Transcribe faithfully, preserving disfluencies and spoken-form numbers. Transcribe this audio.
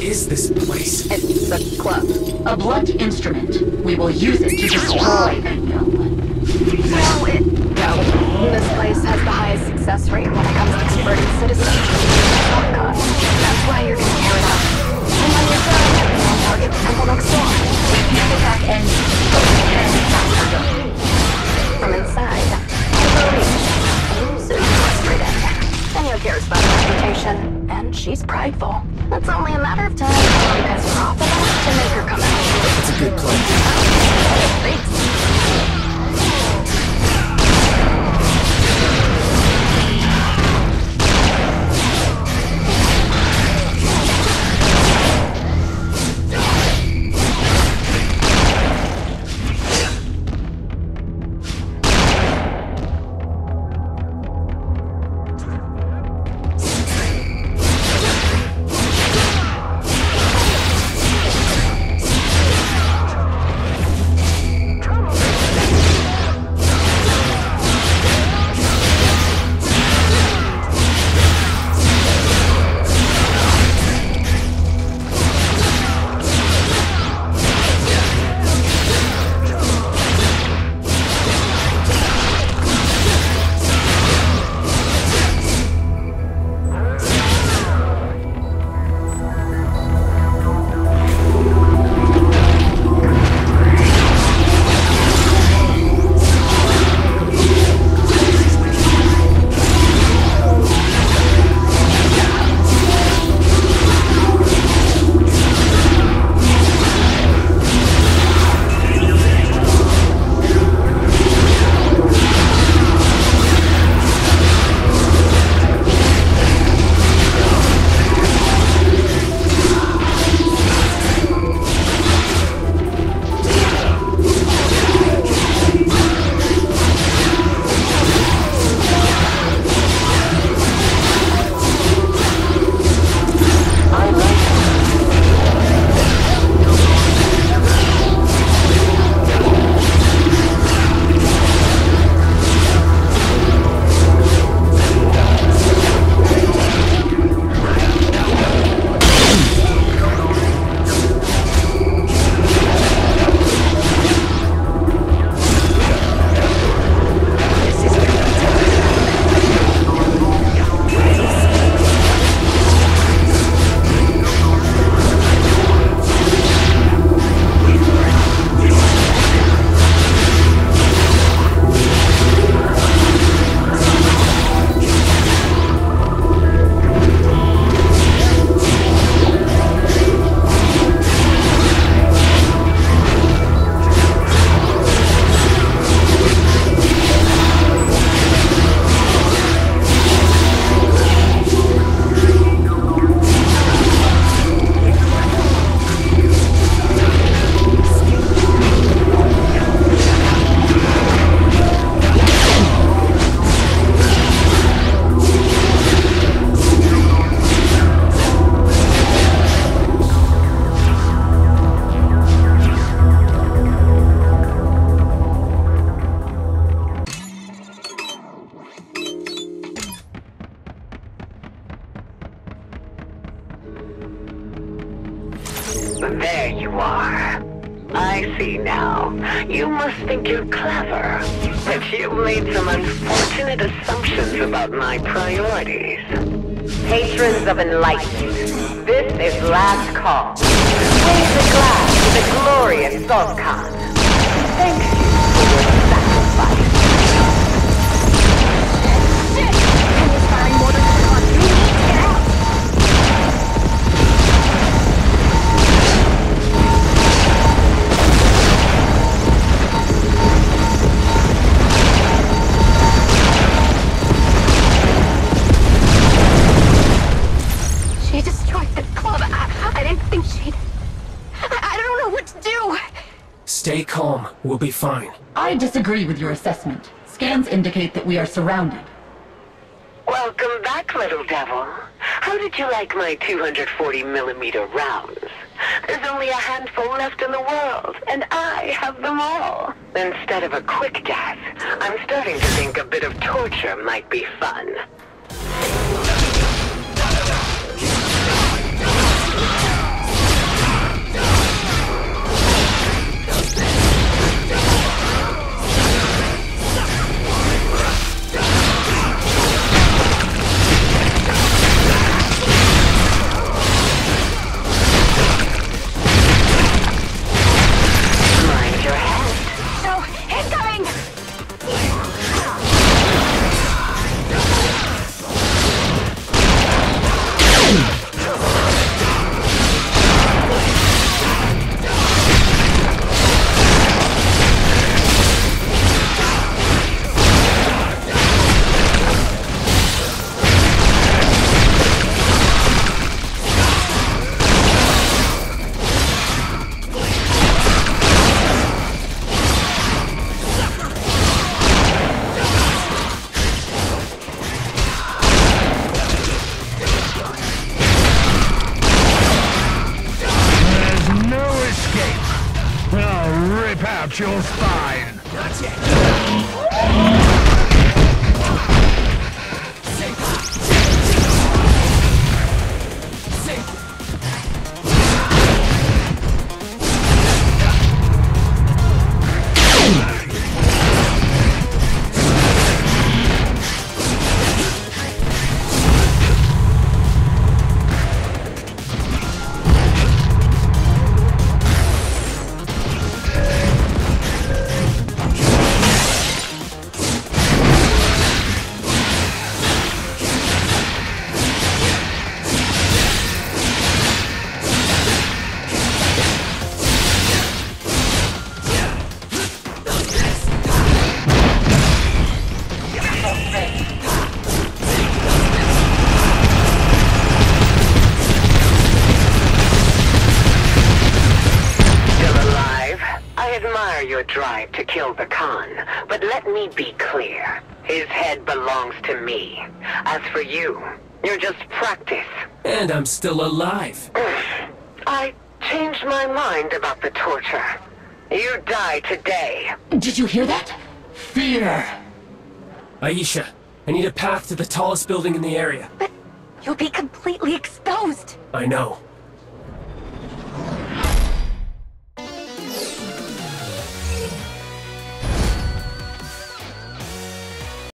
is this place? It's a club. A blunt instrument. We will use it to destroy Bingo. No, it... No. This place has the highest success rate when it comes to converting citizens to shortcuts. That's why you're gonna tear it up. And when you're done, we'll target the temple next door. We can't attack any, but we can capture them. From inside, so you go straight in. Daniel cares about her reputation, and she's prideful. It's only a matter of time before we piss her off enough to make her come out. It's a good plan. Thanks. There you are. I see now. You must think you're clever, but you've made some unfortunate assumptions about my priorities. Patrons of enlightenment, this is last call. Raise a glass to the glorious Sultan. Thank you for your sacrifice. Shit! Kenya's firing more than one. We need to get out! She destroyed the club. I, I didn't think she'd... I, I don't know what to do. Stay calm. We'll be fine. I disagree with your assessment. Scans indicate that we are surrounded. Welcome back, little devil. How did you like my two hundred forty millimeter rounds? There's only a handful left in the world, and I have them all. Instead of a quick death, I'm starting to think a bit of torture might be fun. hurt your spine. Not yet. Safe. Safe. Your drive to kill the Khan, but let me be clear. His head belongs to me. As for you, you're just practice. And I'm still alive. I changed my mind about the torture. You die today. Did you hear that? Fear. Aisha, I need a path to the tallest building in the area. But you'll be completely exposed. I know.